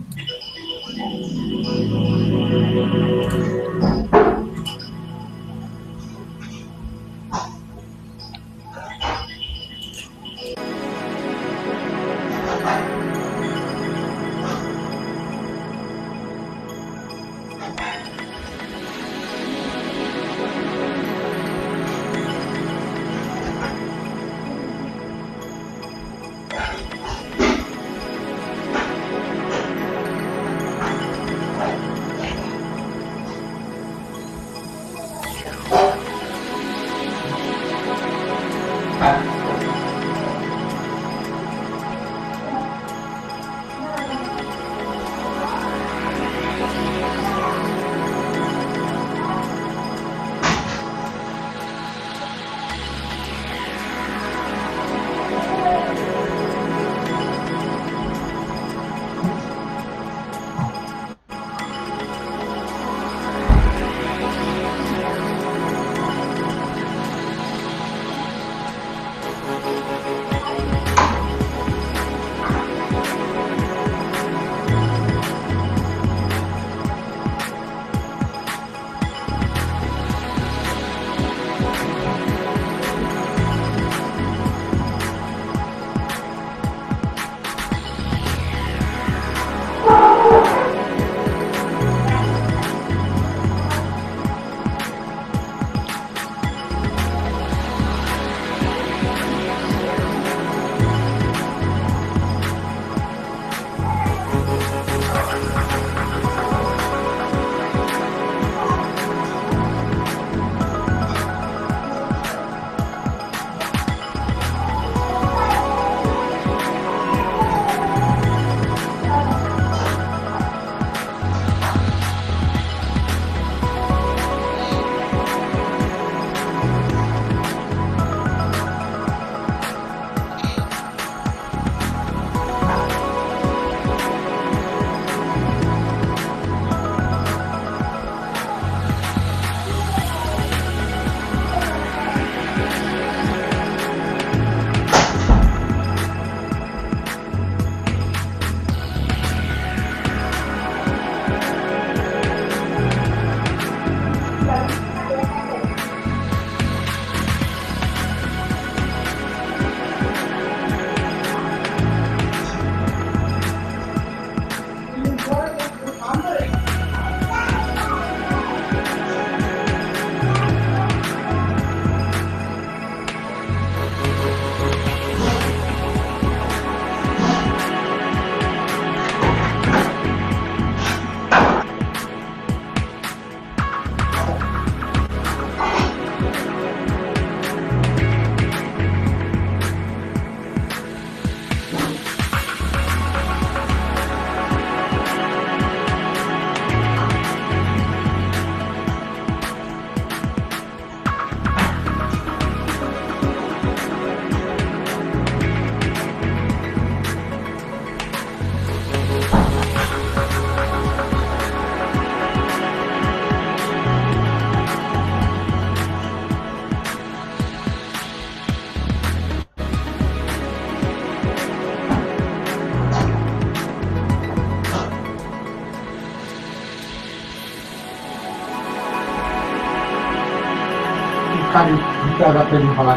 看你掉到这里好了。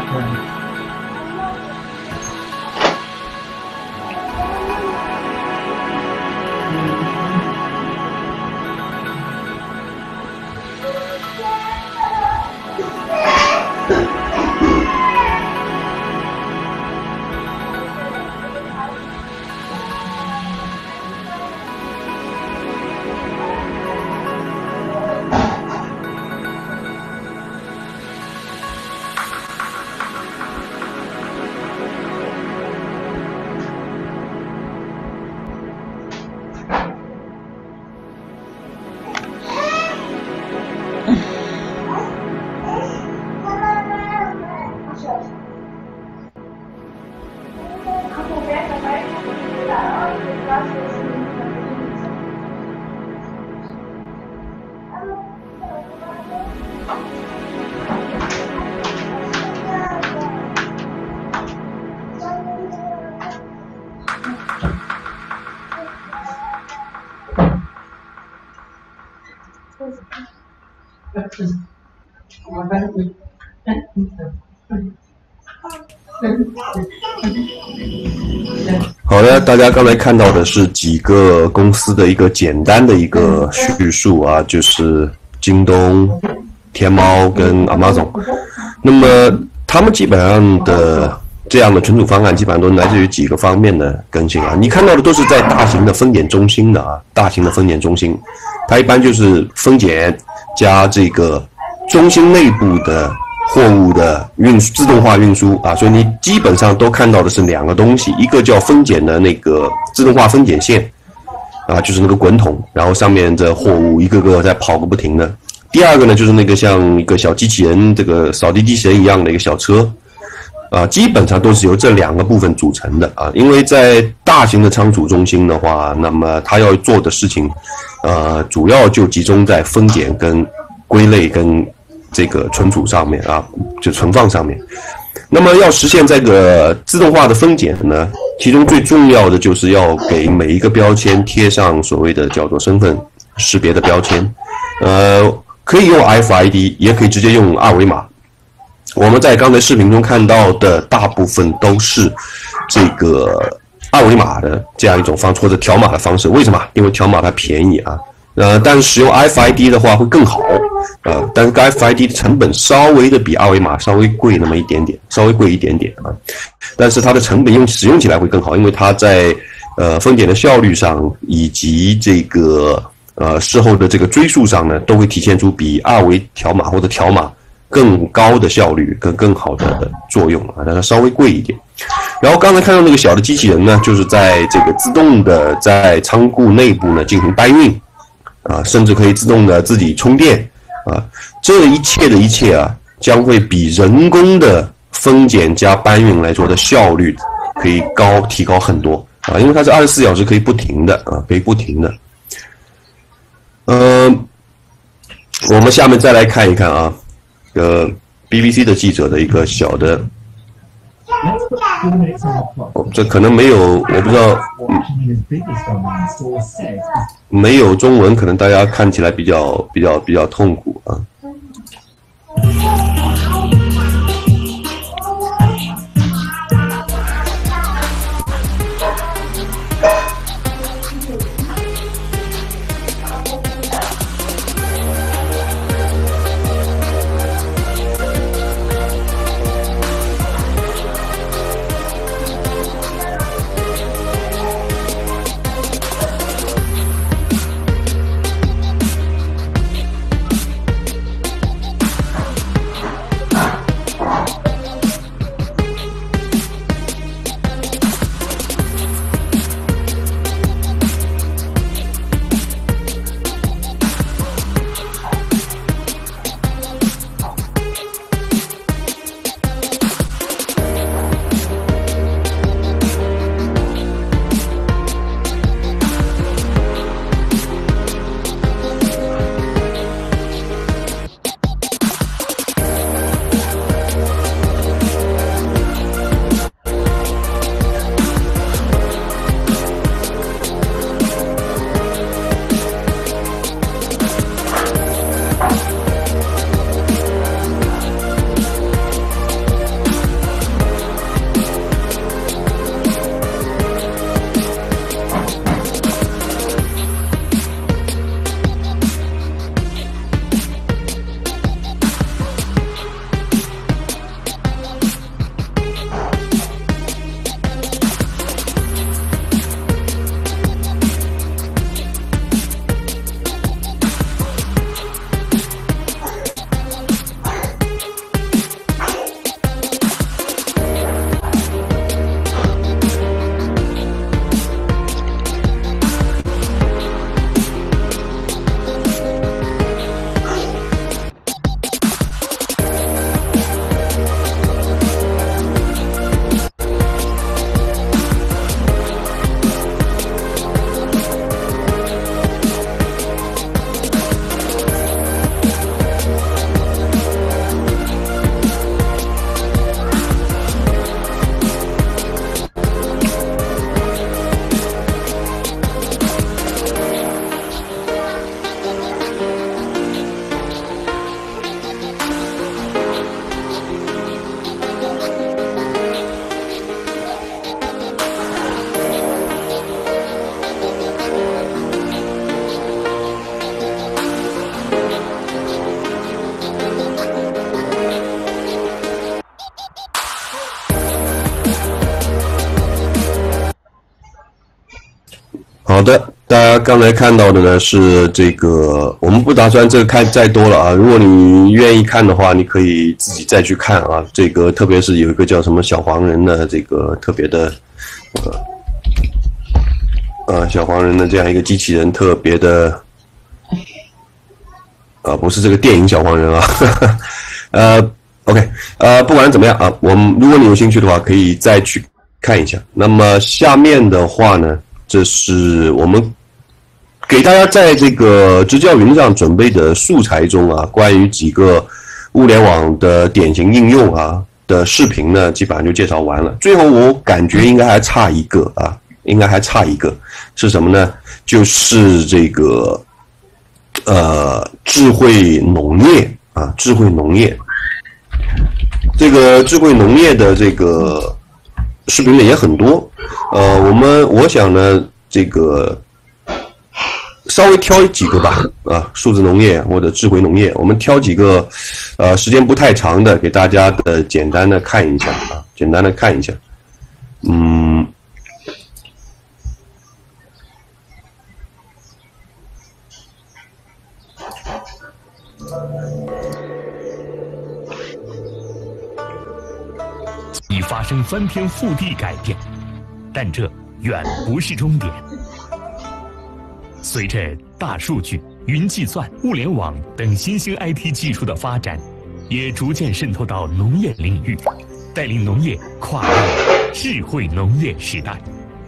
好的，大家刚才看到的是几个公司的一个简单的一个叙述啊，就是京东、天猫跟 Amazon。那么他们基本上的这样的存储方案，基本上都来自于几个方面的更新啊。你看到的都是在大型的分拣中心的啊，大型的分拣中心，它一般就是分拣加这个中心内部的货物的自动化运输啊，所以你基本上都看到的是两个东西，一个叫分拣的那个自动化分拣线啊，就是那个滚筒，然后上面的货物一个个在跑个不停的。第二个呢，就是那个像一个小机器人，这个扫地机器人一样的一个小车啊，基本上都是由这两个部分组成的啊。因为在大型的仓储中心的话，那么它要做的事情主要就集中在分拣跟归类跟这个存储上面啊，就存放上面。那么要实现这个自动化的分拣呢，其中最重要的就是要给每一个标签贴上所谓的叫做身份识别的标签，可以用 RFID， 也可以直接用二维码。我们在刚才视频中看到的大部分都是这个二维码的这样一种方式，或者条码的方式。为什么？因为条码它便宜啊。但是使用 RFID 的话会更好，但是 RFID 的成本稍微的比二维码稍微贵那么一点点，稍微贵一点点啊。但是它的成本使用起来会更好，因为它在分拣的效率上以及这个事后的这个追溯上呢，都会体现出比二维条码或者条码更高的效率跟更好的作用啊，但它稍微贵一点。然后刚才看到那个小的机器人呢，就是在这个自动的在仓库内部呢进行搬运。甚至可以自动的自己充电啊，这一切的一切啊，将会比人工的分拣加搬运来说的效率可以提高很多啊，因为它是24小时可以不停的啊，可以不停的。我们下面再来看一看啊，BBC 的记者的一个小的。这可能没有，我不知道，没有中文，可能大家看起来比较痛苦啊。 好的，大家刚才看到的呢是这个，我们不打算这个看再多了啊。如果你愿意看的话，你可以自己再去看啊。这个特别是有一个叫什么小黄人的这个特别的，小黄人的这样一个机器人特别的，不是这个电影小黄人啊，OK， 不管怎么样啊，如果你有兴趣的话，可以再去看一下。那么下面的话呢？这是我们给大家在这个支教云上准备的素材中啊，关于几个物联网的典型应用啊的视频呢，基本上就介绍完了。最后我感觉应该还差一个啊，是什么呢？就是这个智慧农业啊，智慧农业。这个智慧农业的这个视频呢也很多，我想呢，这个稍微挑几个吧，数字农业或者智慧农业，我们挑几个，时间不太长的，给大家的简单的看一下啊， 已发生翻天覆地改变，但这远不是终点。随着大数据、云计算、物联网等新兴 IT 技术的发展，也逐渐渗透到农业领域，带领农业跨入智慧农业时代。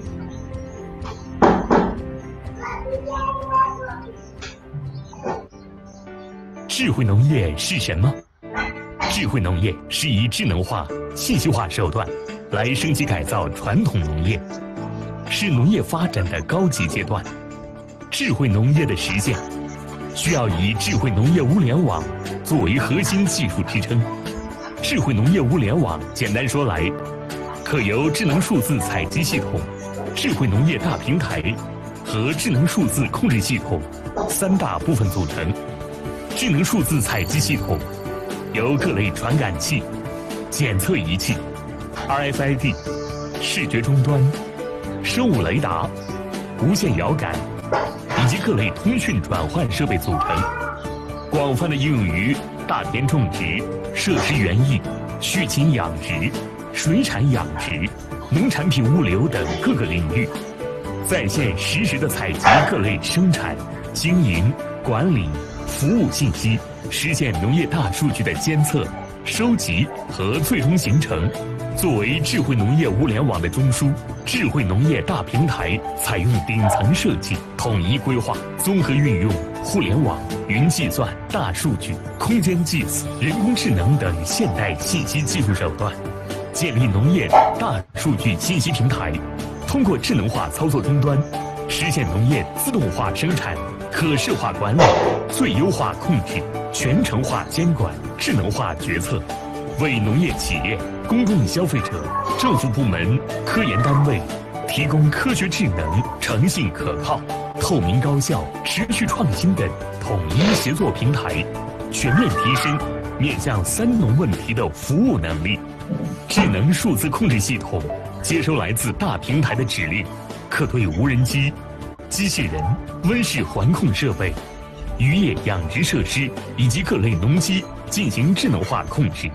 智慧农业是什么？智慧农业是以智能化、信息化手段来升级改造传统农业，是农业发展的高级阶段。智慧农业的实现，需要以智慧农业物联网作为核心技术支撑。智慧农业物联网简单说来，可由智能数字采集系统、智慧农业大平台和智能数字控制系统三大部分组成。智能数字采集系统由各类传感器、检测仪器、RFID、视觉终端、生物雷达、无线遥感以及各类通讯转换设备组成，广泛的应用于大田种植、设施园艺、畜禽养殖、水产养殖、农产品物流等各个领域，在线实时的采集各类生产、经营、管理、服务信息，实现农业大数据的监测、收集和最终形成。作为智慧农业物联网的中枢，智慧农业大平台采用顶层设计、统一规划、综合运用互联网、云计算、大数据、空间计算、人工智能等现代信息技术手段，建立农业大数据信息平台，通过智能化操作终端，实现农业自动化生产、可视化管理、最优化控制、全程化监管、智能化决策，为农业企业、公众消费者、政府部门、科研单位提供科学智能、诚信可靠、透明高效、持续创新的统一协作平台，全面提升面向3农问题的服务能力。智能数字控制系统接收来自大平台的指令，可对无人机、机器人、温室环控设备、渔业养殖设施以及各类农机进行智能化控制。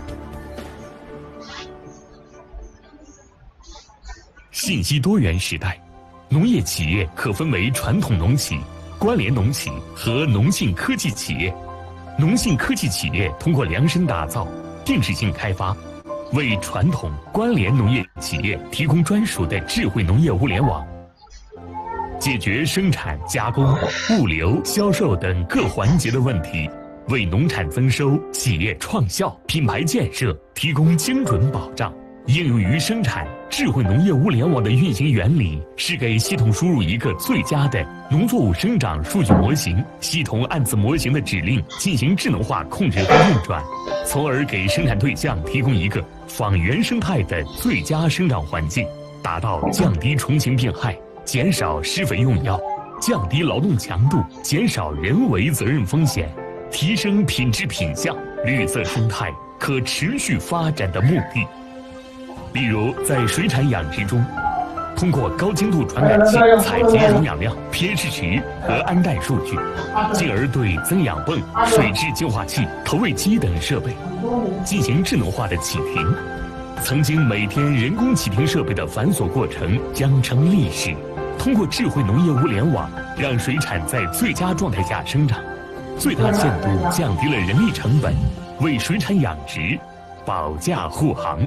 信息多元时代，农业企业可分为传统农企、关联农企和农信科技企业。农信科技企业通过量身打造、定制性开发，为传统关联农业企业提供专属的智慧农业物联网，解决生产、加工、物流、销售等各环节的问题，为农产增收、企业创效、品牌建设提供精准保障。应用于生产，智慧农业物联网的运行原理是给系统输入一个最佳的农作物生长数据模型，系统按此模型的指令进行智能化控制和运转，从而给生产对象提供一个仿原生态的最佳生长环境，达到降低虫禽病害、减少施肥用药、降低劳动强度、减少人为责任风险、提升品质品相、绿色生态、可持续发展的目的。例如，在水产养殖中， 通过高精度传感器采集溶氧量、pH 值和氨氮数据，进而对增氧泵、水质净化器、投喂机等设备进行智能化的启停。曾经每天人工启停设备的繁琐过程将成历史。通过智慧农业物联网，让水产在最佳状态下生长，最大限度降低了人力成本，为水产养殖保驾护航。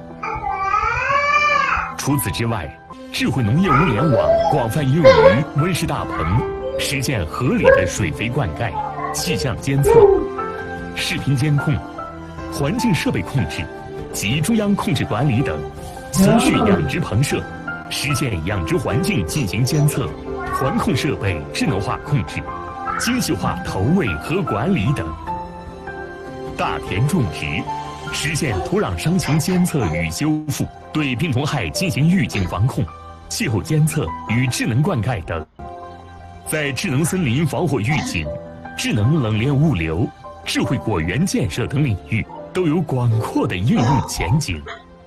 除此之外，智慧农业物联网广泛应用于温室大棚，实现合理的水肥灌溉、气象监测、视频监控、环境设备控制及中央控制管理等，存续养殖棚设，实现养殖环境进行监测、环控设备智能化控制、精细化投喂和管理等。大田种植，实现土壤伤情监测与修复，对病虫害进行预警防控、气候监测与智能灌溉等。在智能森林防火预警、智能冷链物流、智慧果园建设等领域都有广阔的应用前景。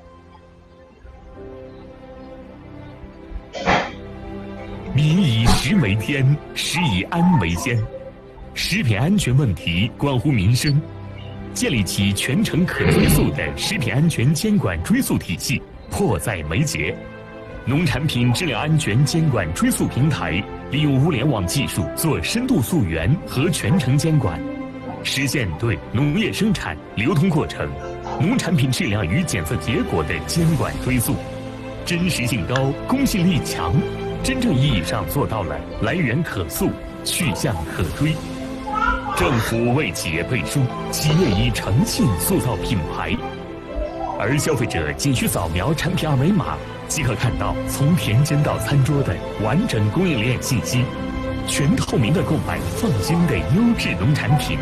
民以食为天，食以安为先。食品安全问题关乎民生，建立起全程可追溯的食品安全监管追溯体系迫在眉睫。农产品质量安全监管追溯平台利用物联网技术做深度溯源和全程监管，实现对农业生产、流通过程、农产品质量与检测结果的监管追溯，真实性高、公信力强，真正意义上做到了来源可溯、去向可追。政府为企业背书，企业以诚信塑造品牌，而消费者仅需扫描产品二维码，即可看到从田间到餐桌的完整供应链信息，全透明的购买放心的优质农产品。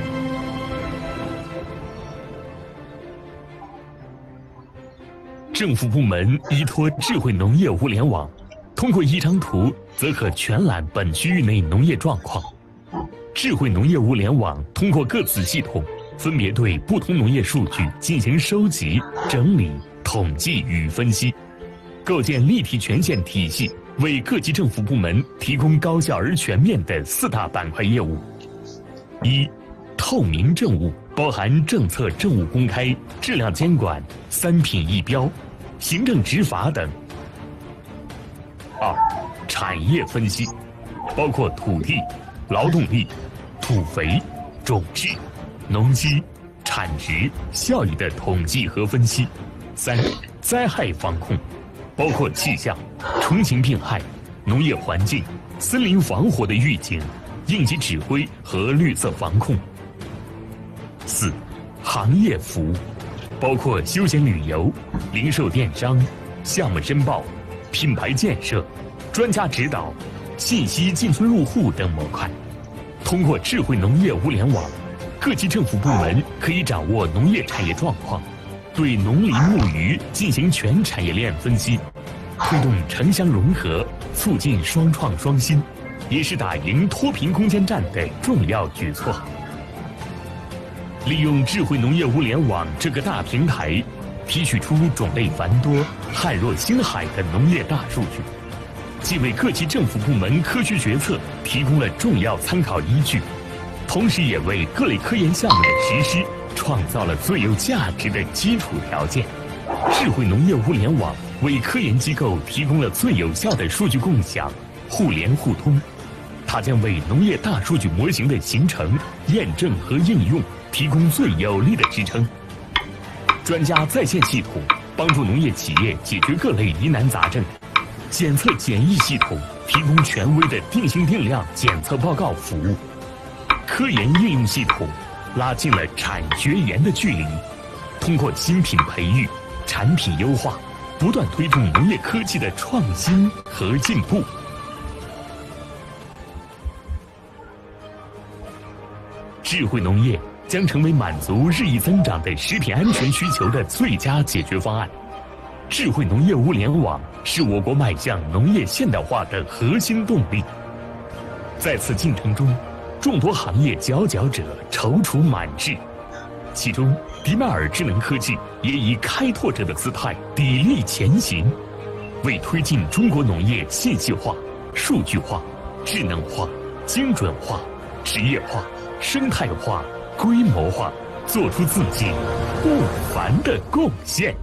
政府部门依托智慧农业物联网，通过一张图则可全览本区域内农业状况。智慧农业物联网通过各子系统，分别对不同农业数据进行收集、整理、统计与分析，构建立体权限体系，为各级政府部门提供高效而全面的4大板块业务：一、透明政务，包含政策政务公开、质量监管、3品一标、行政执法等；二、产业分析，包括土地、劳动力、土肥、种质、农机、产值、效益的统计和分析；三、灾害防控，包括气象、虫禽病害、农业环境、森林防火的预警、应急指挥和绿色防控；四、行业服务，包括休闲旅游、零售电商、项目申报、品牌建设、专家指导、信息进村入户等模块。通过智慧农业物联网，各级政府部门可以掌握农业产业状况，对农林牧渔进行全产业链分析，推动城乡融合，促进双创双新，也是打赢脱贫攻坚战的重要举措。利用智慧农业物联网这个大平台，提取出种类繁多、汉若星海的农业大数据，既为各级政府部门科学决策提供了重要参考依据，同时也为各类科研项目的实施创造了最有价值的基础条件。智慧农业物联网为科研机构提供了最有效的数据共享、互联互通，它将为农业大数据模型的形成、验证和应用提供最有力的支撑。专家在线系统帮助农业企业解决各类疑难杂症，检测检疫系统提供权威的定性定量检测报告服务，科研应用系统拉近了产学研的距离，通过新品培育、产品优化，不断推动农业科技的创新和进步。智慧农业将成为满足日益增长的食品安全需求的最佳解决方案。智慧农业物联网是我国迈向农业现代化的核心动力。在此进程中，众多行业佼佼者踌躇满志，其中迪迈尔智能科技也以开拓者的姿态砥砺前行。 为推进中国农业信息化、数据化、智能化、精准化、职业化、生态化、规模化做出自己不凡的贡献。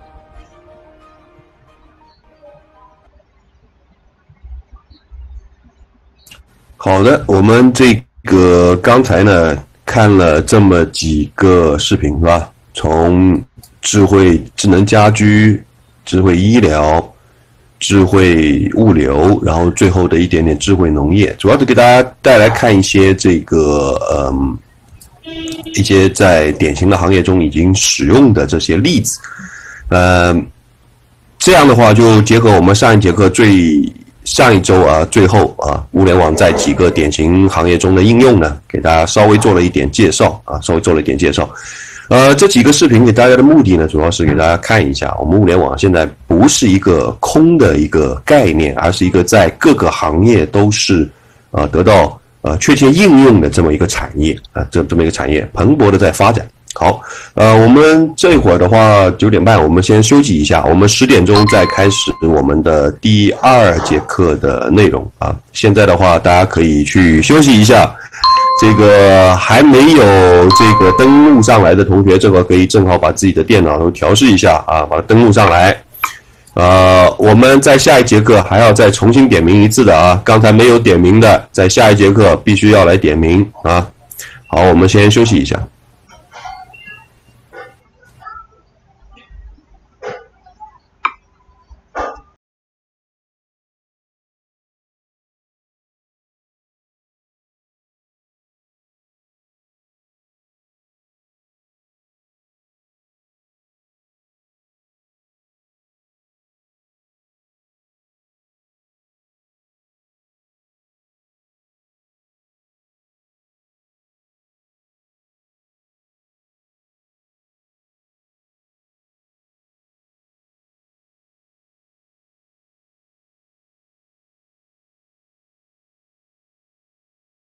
好的，我们这个刚才呢看了这么几个视频是吧？从智能家居、智慧医療、智慧物流，然后最后的一点点智慧农业，主要是给大家带来看一些这个一些在典型的行业中已经使用的这些例子。这样的话就结合我们上一节课上一周最后物联网在几个典型行业中的应用呢，给大家稍微做了一点介绍。这几个视频给大家的目的呢，主要是给大家看一下，我们物联网现在不是一个空的一个概念，而是一个在各个行业都是得到确切应用的这么一个产业这么一个产业蓬勃的在发展。好，我们这会儿的话9点半我们先休息一下，我们10点钟再开始我们的第2节课的内容现在的话大家可以去休息一下，这个还没有这个登录上来的同学，这个可以正好把自己的电脑都调试一下把它登录上来。我们在下一节课还要再重新点名一次的刚才没有点名的，在下一节课必须要来点名好，我们先休息一下。